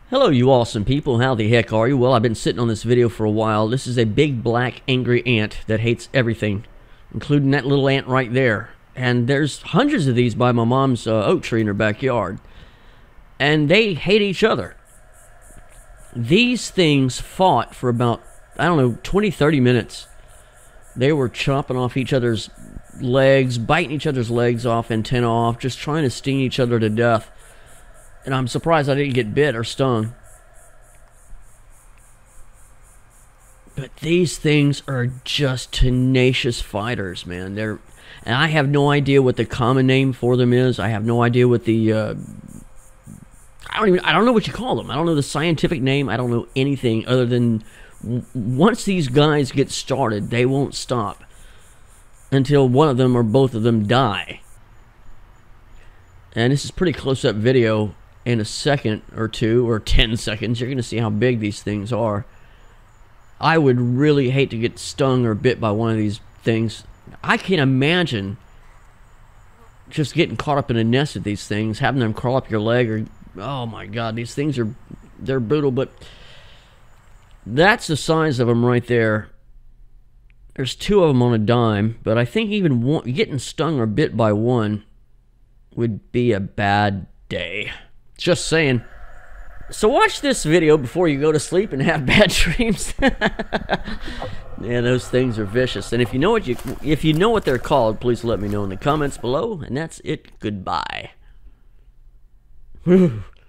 Hello, you awesome people. How the heck are you? Well, I've been sitting on this video for a while. This is a big, black, angry ant that hates everything, including that little ant right there. And there's hundreds of these by my mom's oak tree in her backyard. And they hate each other. These things fought for about, I don't know, 20, 30 minutes. They were chopping off each other's legs, biting each other's legs off, antennae off, just trying to sting each other to death. And I'm surprised I didn't get bit or stung. But these things are just tenacious fighters, man. And I have no idea what the common name for them is. I have no idea what the I don't know what you call them. I don't know the scientific name. I don't know anything other than once these guys get started, they won't stop until one of them or both of them die. And this is pretty close-up video. In a second or two or 10 seconds, you're going to see how big these things are. I would really hate to get stung or bit by one of these things. I can't imagine just getting caught up in a nest of these things, having them crawl up your leg, or oh my god, these things they're brutal. But that's the size of them right there. There's two of them on a dime, but I think even getting stung or bit by one would be a bad day. Just saying. So watch this video before you go to sleep and have bad dreams. Yeah, those things are vicious. And if you know what they're called, please let me know in the comments below. And that's it. Goodbye.